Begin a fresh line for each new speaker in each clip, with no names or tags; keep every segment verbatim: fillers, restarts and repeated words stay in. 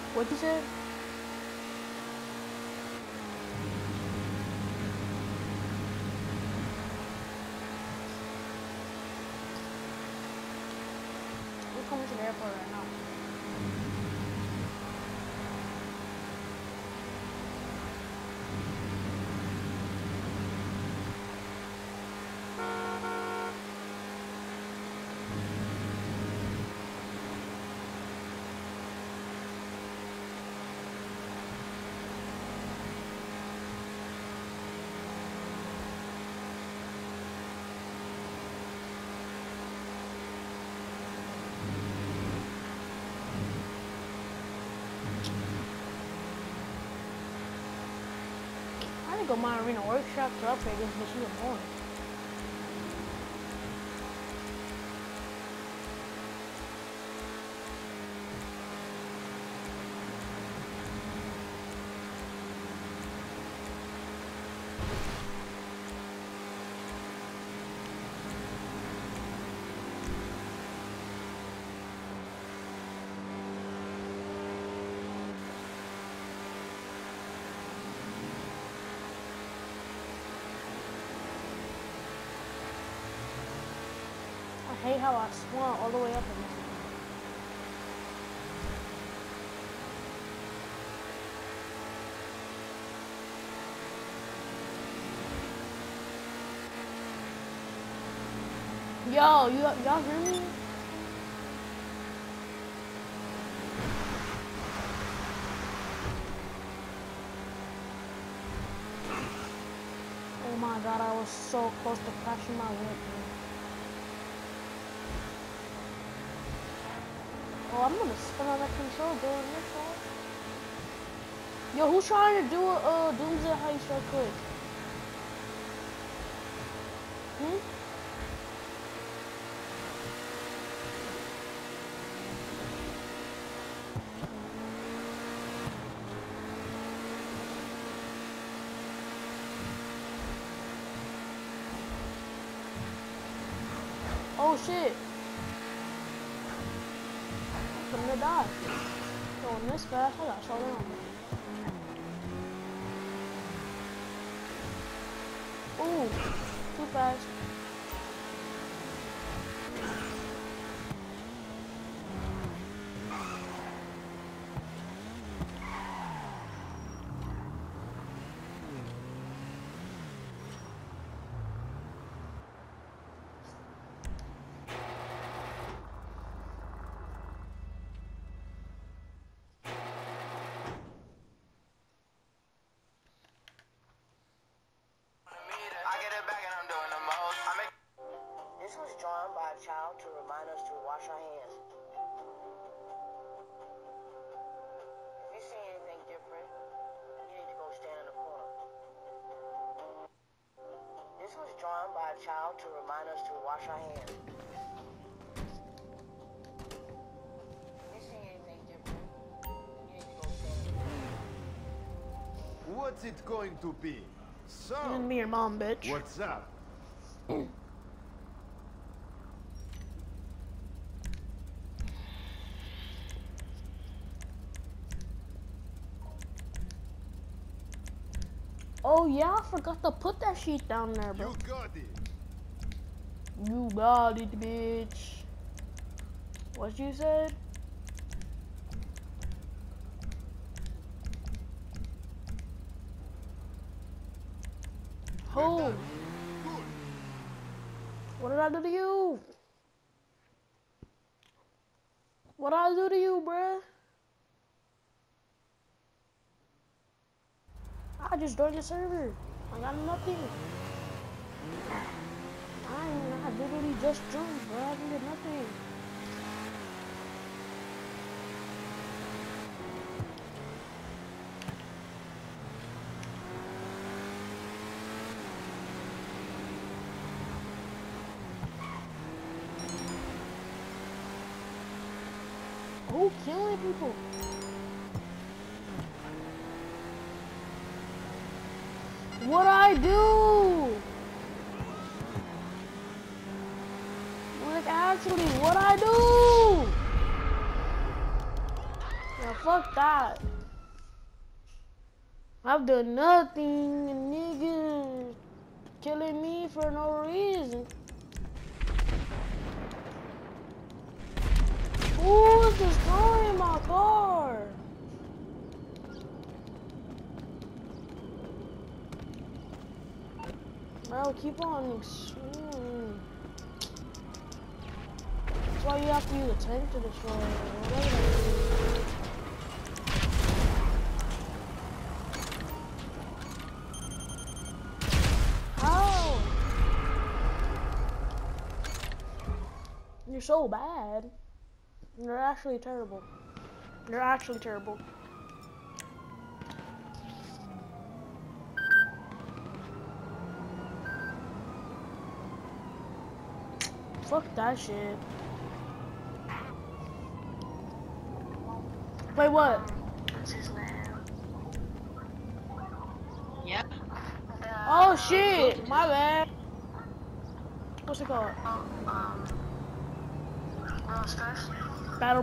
What you said? We're coming to the airport right now. I didn't go my arena workshop to upgrade this machine more. I hate how I swung all the way up in this. Yo, you y'all hear me? Oh my god, I was so close to crashing my whip, man. Oh, I'm gonna spin on that control during this shot. Yo, who's trying to do a uh, Doomsday heist real quick? Hmm? Oh shit. I'm gonna die. Going this fast, I gotta slow down. Ooh, too fast.
This was drawn by a child to remind us to wash our hands. If you see anything different, you need to go stand in the corner. This was drawn by a child to remind us to wash our hands. If you see anything different, you need to go stand in the corner.
What's it going to be? So,
And me, your mom, bitch.
what's up?
Oh yeah, I forgot to put that sheet down there, bro.
You got it.
You got it, bitch. What you said? Who?
Good.
What did I do to you? What did I do to you, bruh? I just joined the server. I got nothing. I ain't, I literally just joined, bro. I didn't get nothing. Who killing people? What I do? Like actually, what I do? Yeah, Fuck that. I've done nothing, and niggas killing me for no reason. Who is destroying my car? Bro, keep on extreme. That's why you have to use a tank to destroy it. Whatever that is. How? You're so bad. You're actually terrible. You're actually terrible. Fuck that shit. Wait, what?
What's his name? Yep.
Oh shit, my bad. What's it called?
Um, World Stars?
Battle.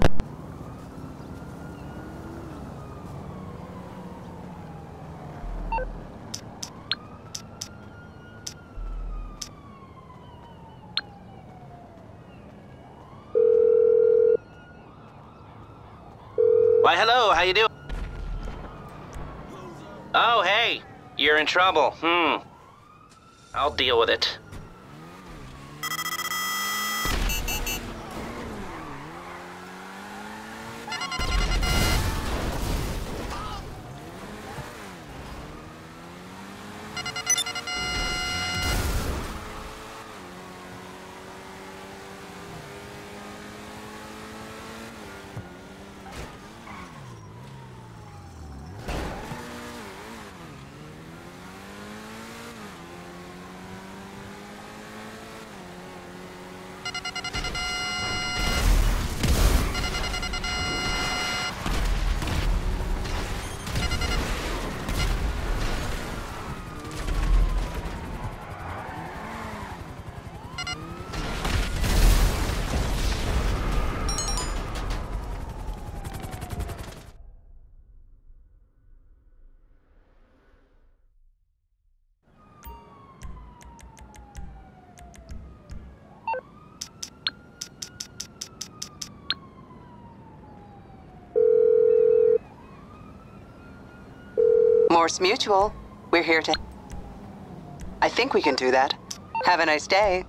Why, hello, how you doing? Oh, hey, you're in trouble. Hmm. I'll deal with it.
Morse Mutual, we're here to... I think we can do that. Have a nice day.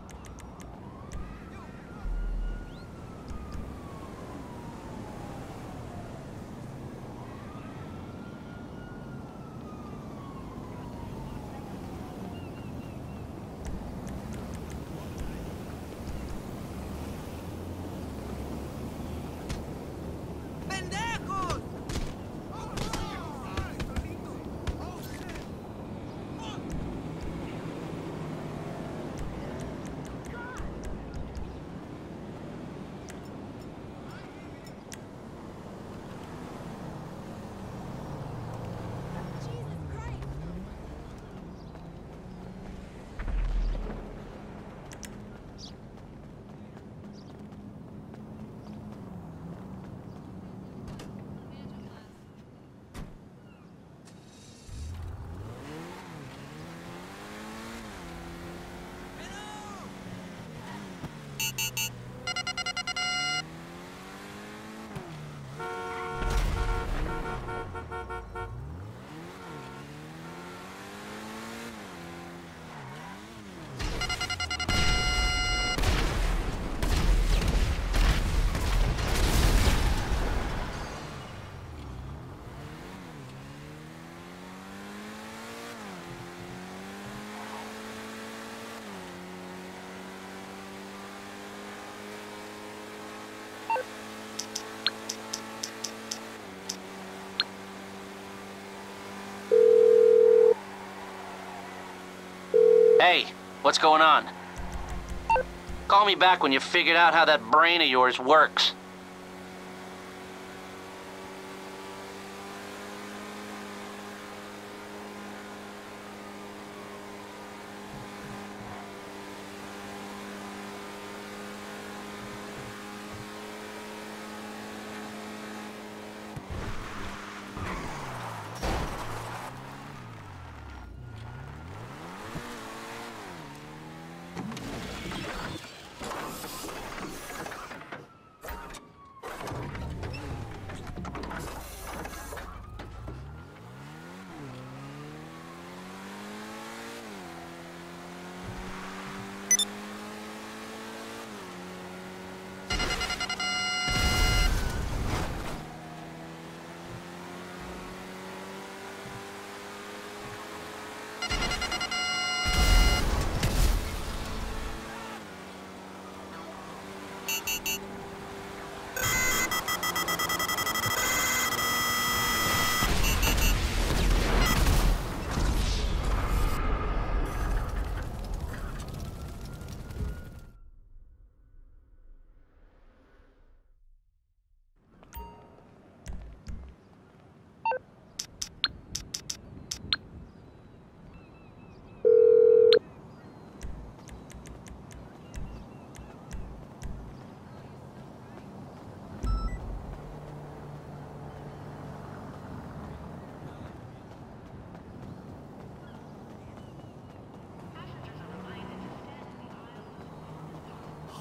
Hey, what's going on? Call me back when you figured out how that brain of yours works.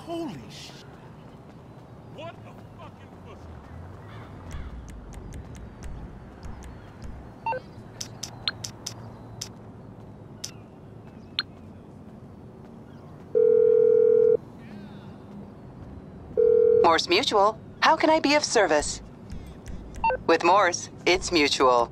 Holy shit. What a fucking pussy.
Morse Mutual, how can I be of service? With Morse, it's mutual.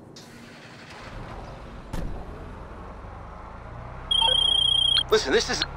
Listen, this is...